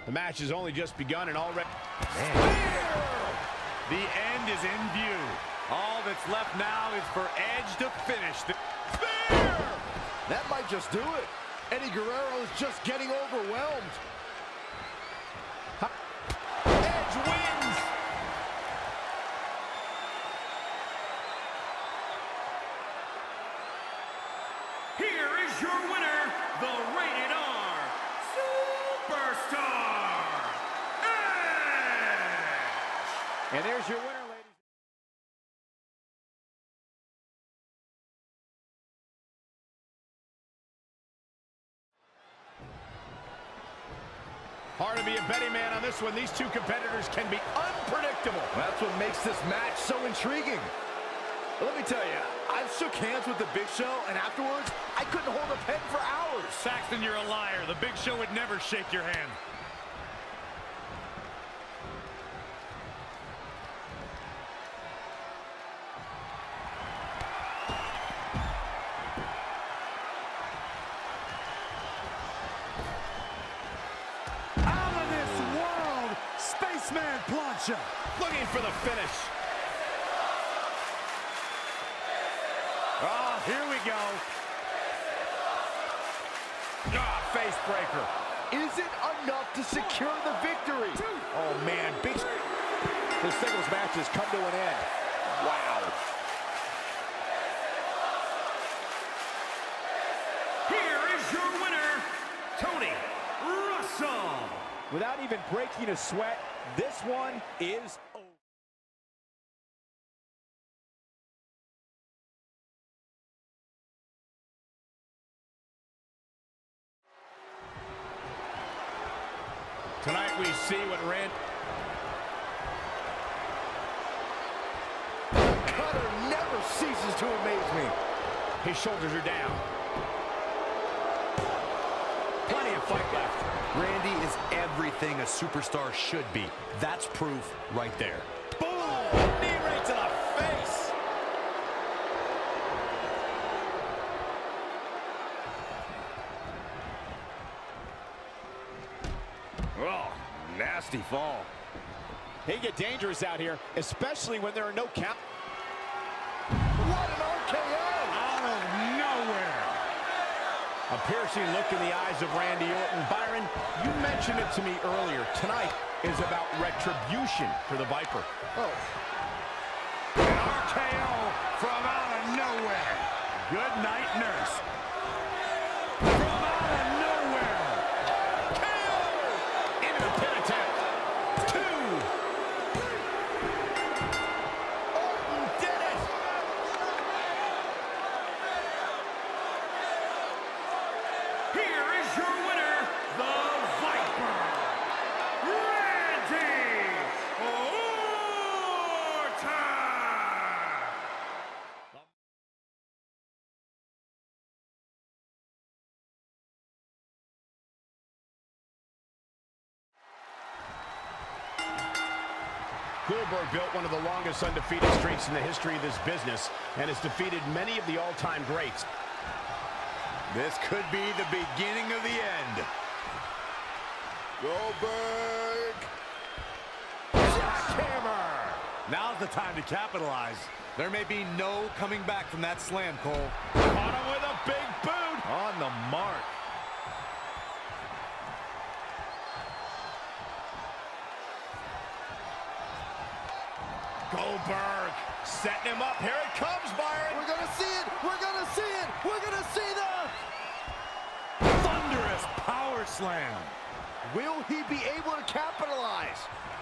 The match has only just begun and already... The end is in view. All that's left now is for Edge to finish the... Spear! That might just do it. Eddie Guerrero is just getting overwhelmed. Edge wins! Here is your winner, the Rated R Superstar, Edge! And there's your winner, ladies. Hard to be a betting man on this one. These two competitors can be unpredictable. That's what makes this match so intriguing. Let me tell you, I shook hands with the Big Show, and afterwards, I couldn't hold a pen for hours. Saxton, you're a liar. The Big Show would never shake your hand. Out of this world, Spaceman Plancha. Looking for the finish. Oh, here we go. Face breaker. Is it enough to secure the victory? Oh, man. Big... This singles match has come to an end. Wow. Here is your winner, Tony Russell. Without even breaking a sweat, this one is over. Tonight we see what Cutter never ceases to amaze me. His shoulders are down. Plenty of fight left. Randy is everything a superstar should be. That's proof right there. Boom! Knee right to the face. Oh, nasty fall. They get dangerous out here, especially when there are no count. What an RKO! Out of nowhere. A piercing look in the eyes of Randy Orton. Byron, you mentioned it to me earlier. Tonight is about retribution for the Viper. Oh. An RKO from out of nowhere. Good night, nurse. From out of nowhere. KO! Into the pin attempt. 2. Orton did it! Here is your winner, the Viper, Randy Orton. Goldberg built one of the longest undefeated streaks in the history of this business and has defeated many of the all-time greats. This could be the beginning of the end. Goldberg. Jackhammer! Now's the time to capitalize. There may be no coming back from that slam, Cole. Caught him with a big boot! On the mark. Goldberg setting him up. Here it comes, Byron. We're gonna see it. We're gonna see it. We're gonna see the Thunderous power slam. Will he be able to capitalize?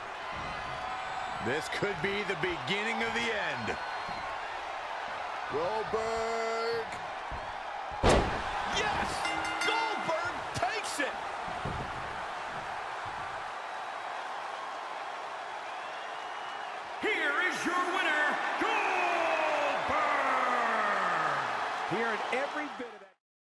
This could be the beginning of the end. Goldberg. Yes! Goldberg takes it! Here is your winner, Goldberg. Hearing every bit of that.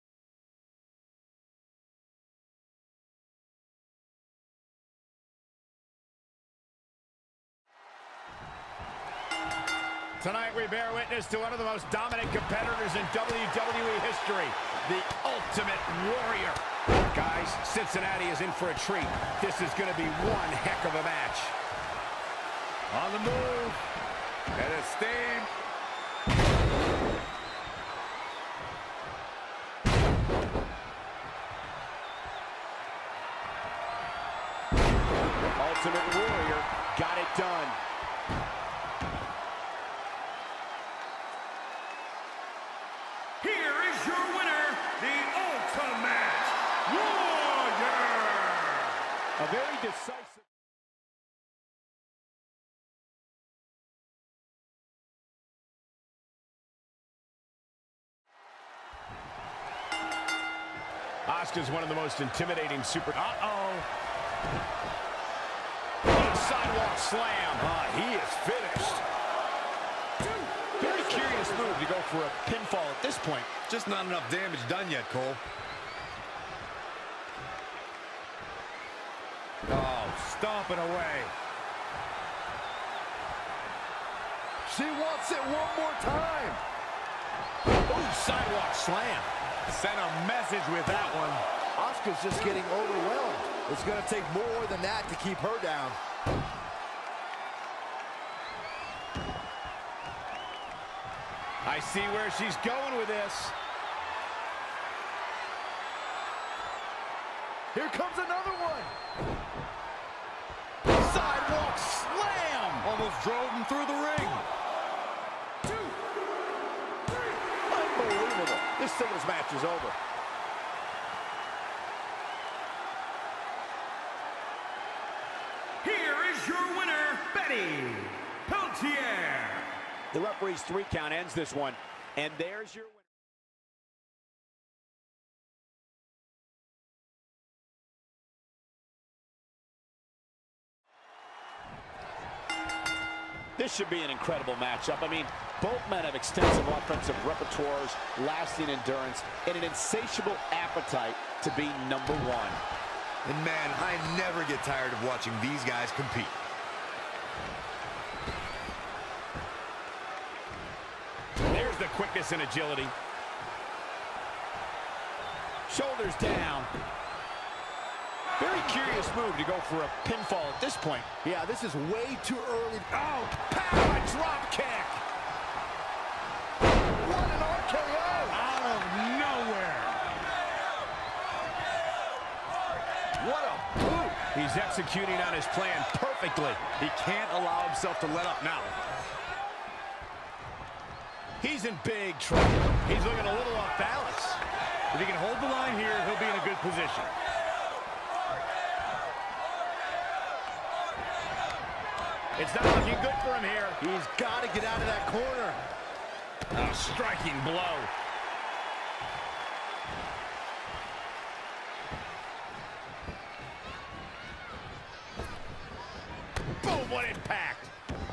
Tonight we bear witness to one of the most dominant competitors in WWE history, the Ultimate Warrior. Guys, Cincinnati is in for a treat. This is going to be one heck of a match. On the move. And a stain. Ultimate Warrior got it done. Here is your winner, the Ultimate Warrior. A very decisive. Asuka's one of the most intimidating super... Sidewalk slam. He is finished. Very curious move to go for a pinfall at this point. Just not enough damage done yet, Cole. Oh, stomping away. She wants it one more time. Ooh, sidewalk slam. Sent a message with that one. Asuka's just getting overwhelmed. It's going to take more than that to keep her down. I see where she's going with this. Here comes another one. Sidewalk slam. Almost drove him through the ring. 2, 3. Unbelievable. This singles match is over. Here is your winner, Betty Peltier. The referee's 3 count ends this one. And there's your winner. This should be an incredible matchup. I mean, both men have extensive offensive repertoires, lasting endurance, and an insatiable appetite to be number one. And man, I never get tired of watching these guys compete. There's the quickness and agility. Shoulders down. Very curious move to go for a pinfall at this point. Yeah, this is way too early. Oh, power drop kick. What an RKO! Out of nowhere. What a boot! He's executing on his plan perfectly. He can't allow himself to let up now. He's in big trouble. He's looking a little off balance. If he can hold the line here, he'll be in a good position. It's not looking good for him here. He's got to get out of that corner. A striking blow. Boom, what impact.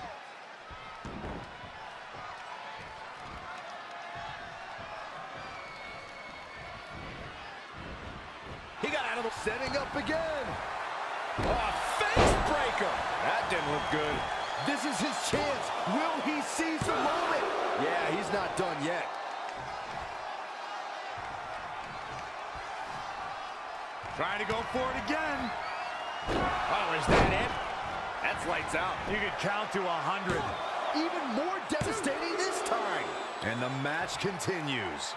He got out of the... Setting up again. Oh, face breaker. That didn't look good. This is his chance. Will he seize the moment? Yeah, he's not done yet. Trying to go for it again. Oh, is that it? That's lights out. You could count to 100. Even more devastating this time. And the match continues.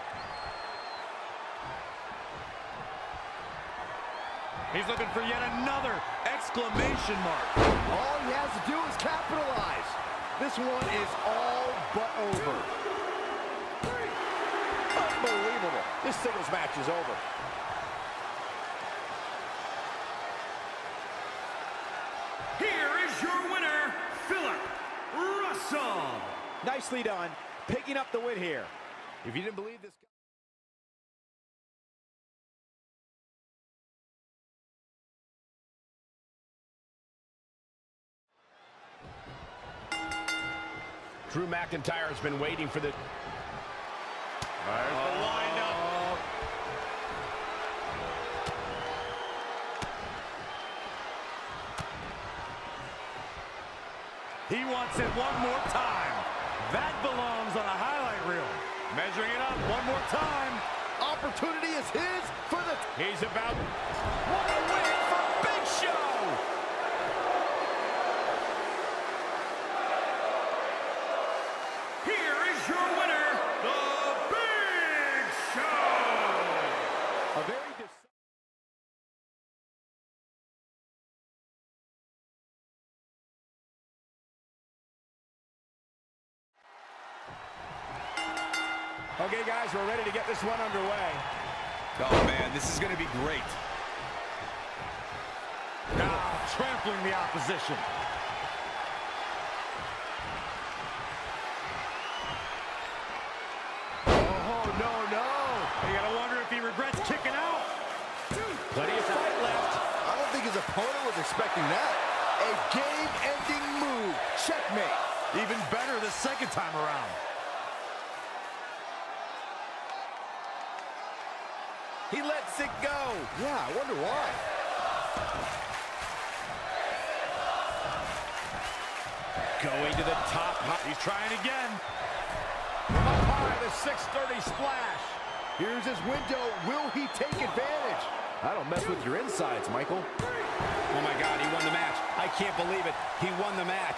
He's looking for yet another exclamation mark. All he has to do is capitalize. This one is all but over. 2, 3. Unbelievable. This singles match is over. Here is your winner, Philip Russell. Nicely done. Picking up the win here. If you didn't believe this... Drew McIntyre has been waiting for the... There's the windup. He wants it one more time. That belongs on a highlight reel. Measuring it up one more time. Up opportunity is his for the... He's about... What a win for Big Show! Here is your winner, The Big Show! A very Okay, guys, we're ready to get this one underway. Oh, man, this is going to be great. Now, trampling the opposition. Oh, no, no. You gotta wonder if he regrets kicking out. Plenty of fight left. I don't think his opponent was expecting that. A game-ending move. Checkmate. Even better the second time around. He lets it go. Yeah, I wonder why. Going to the top. He's trying again. From up high, the 630 splash. Here's his window. Will he take advantage? I don't mess with your insides, Michael. Oh, my God, he won the match. I can't believe it. He won the match.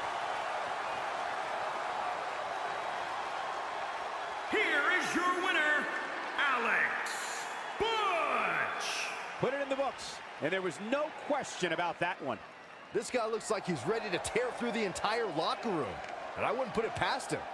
Here is your winner, Alex Butch! Put it in the books. And there was no question about that one. This guy looks like he's ready to tear through the entire locker room. And I wouldn't put it past him.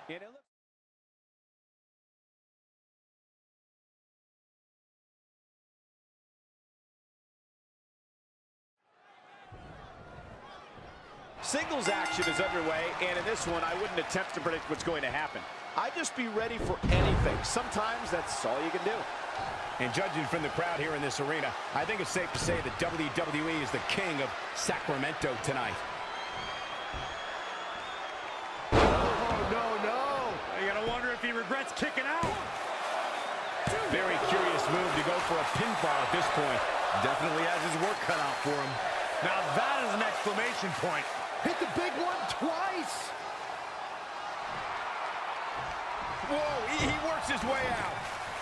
Singles action is underway, and in this one, I wouldn't attempt to predict what's going to happen. I'd just be ready for anything. Sometimes that's all you can do. And judging from the crowd here in this arena, I think it's safe to say that WWE is the king of Sacramento tonight. Oh, no, no. You gotta wonder if he regrets kicking out. Very curious move to go for a pinfall at this point. Definitely has his work cut out for him. Now that is an exclamation point. Hit the big one twice. Whoa, he works his way out.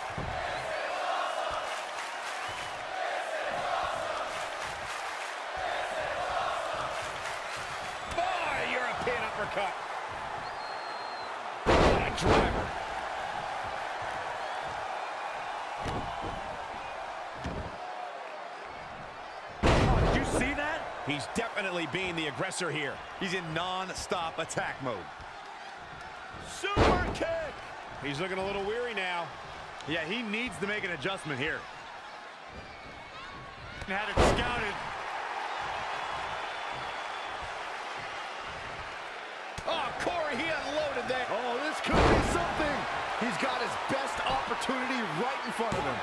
Boy, European uppercut. What a driver. Oh, did you see that? He's definitely being the aggressor here. He's in non-stop attack mode. Super kick! He's looking a little weary now. Yeah, he needs to make an adjustment here. Had it scouted. Oh, Corey, he unloaded that. Oh, this could be something. He's got his best opportunity right in front of him.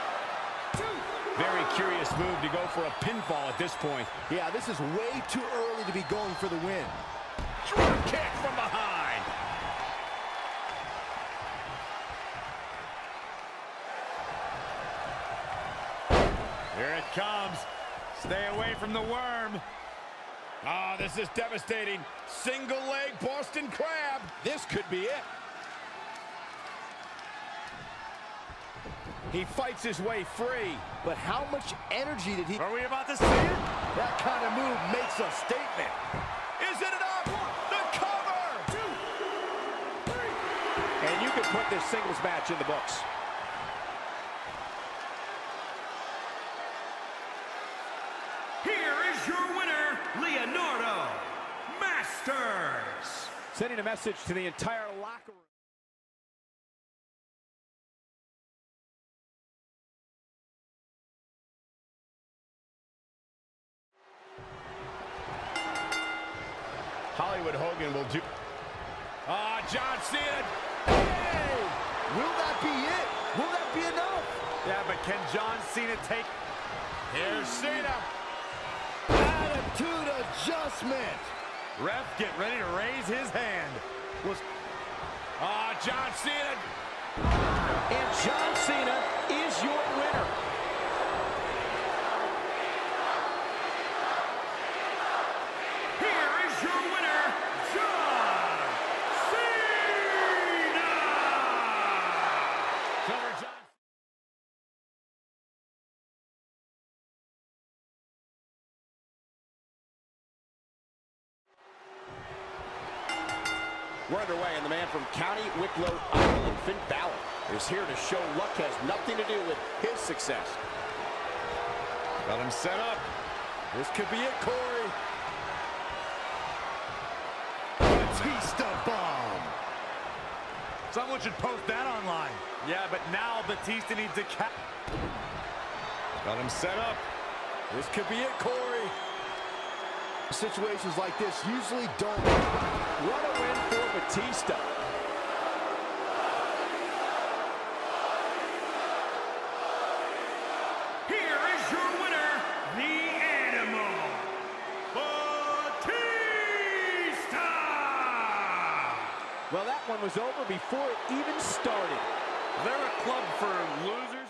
Very curious move to go for a pinfall at this point. Yeah, this is way too early to be going for the win. Drop kick from behind. Here it comes. Stay away from the worm. Ah, this is devastating. Single leg Boston Crab. This could be it. He fights his way free. But how much energy did he... Are we about to see it? That kind of move makes a statement. Is it enough? The cover! 2, 3. And you can put this singles match in the books. Here is your winner, Leonardo Masters! Sending a message to the entire locker room. Hollywood Hogan will do... Ah, John Cena! Hey! Will that be it? Will that be enough? Yeah, but can John Cena take... Here's Cena! Attitude adjustment. Ref, get ready to raise his hand. Ah, John Cena! And John Cena is your winner. We're underway, and the man from County Wicklow, Ireland, Finn Balor, is here to show luck has nothing to do with his success. Got him set up. This could be it, Corey. Batista bomb. Someone should post that online. Yeah, but now Batista needs to Got him set up. This could be it, Corey. Situations like this usually don't. What a win for Batista. Here is your winner, the Animal, Batista! Well, that one was over before it even started. They're a club for losers.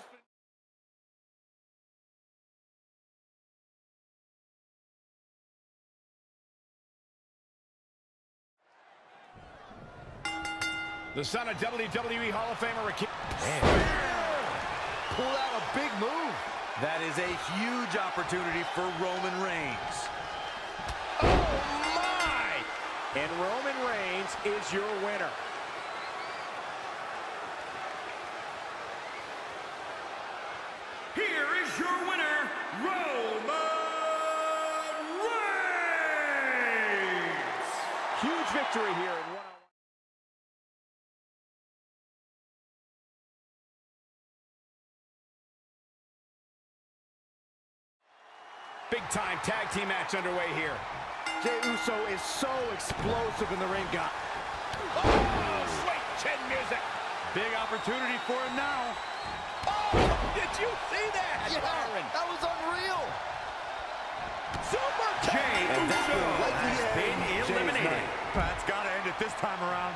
The son of WWE Hall of Famer Ricky. Pulled out a big move. That is a huge opportunity for Roman Reigns. Oh, my! And Roman Reigns is your winner. Here is your winner, Roman Reigns! Huge victory here in one. Big-time tag team match underway here. Jey Uso is so explosive in the ring, guy. Oh, sweet chin music. Big opportunity for him now. Oh, did you see that? Yeah, that was unreal. Super Jey Uso has been eliminated. That's got to end it this time around.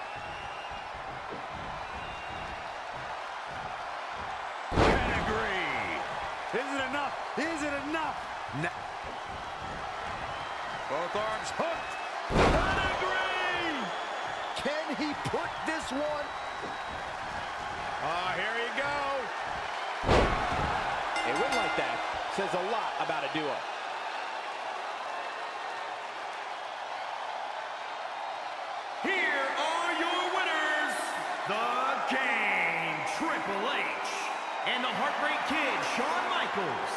Pedigree. Is it enough? Is it enough? Both arms hooked. Pedigree! Can he put this one? Here you go. A win like that says a lot about a duo. Here are your winners, The Game, Triple H, and the Heartbreak Kid, Shawn Michaels,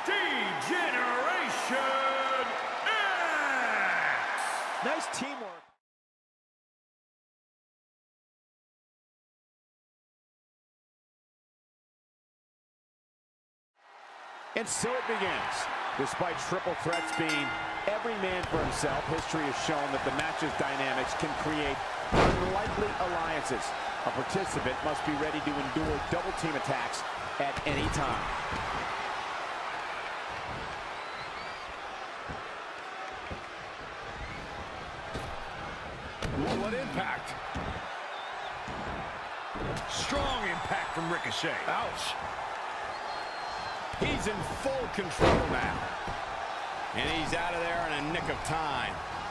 D-Generation X! Nice teamwork. And so it begins. Despite triple threats being every man for himself, history has shown that the match's dynamics can create unlikely alliances. A participant must be ready to endure double team attacks at any time. Ooh, what impact. Strong impact from Ricochet. Ouch. He's in full control now. And he's out of there in a nick of time.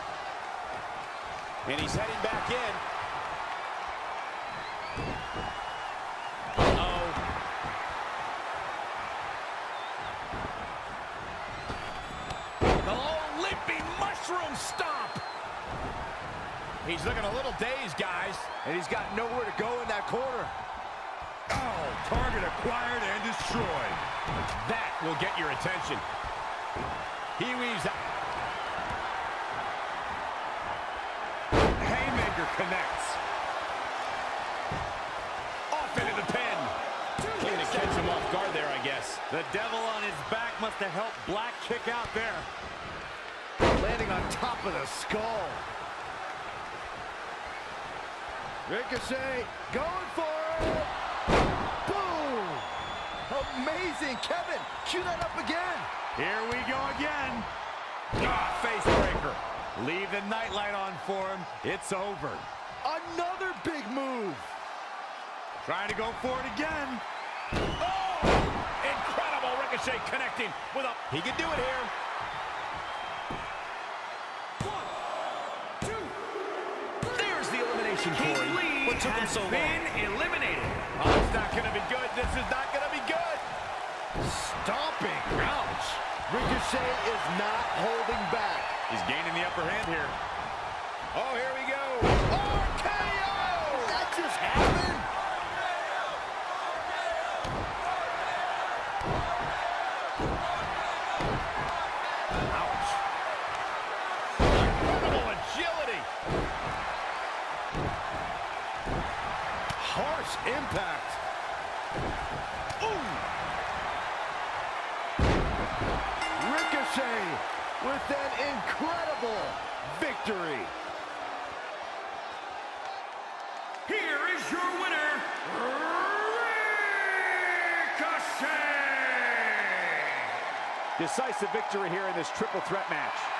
And he's heading back in. The limping mushroom stomp. He's looking a little dazed, guys. And he's got nowhere to go in that corner. Oh, target acquired and destroyed. That will get your attention. He weaves out. Haymaker connects. Off into the pin. Trying to catch him off guard there, I guess. The devil on his back must have helped Black kick out there. Landing on top of the skull. Ricochet going for it. Boom! Amazing. Kevin, cue that up again. Here we go again. Ah, face breaker. Leave the nightlight on for him. It's over. Another big move. Trying to go for it again. Oh! Incredible Ricochet connecting with a... He can do it here. 1, 2. There's the elimination, Keith Corey. Lee What took him has so long? been eliminated. Oh, it's not going to be good. This is not going to be good. Stomping. Ouch. Ricochet is not holding back. He's gaining the upper hand here. Oh, here we go. Oh, harsh impact. Ooh. Ricochet with an incredible victory. Here is your winner, Ricochet! Decisive victory here in this triple threat match.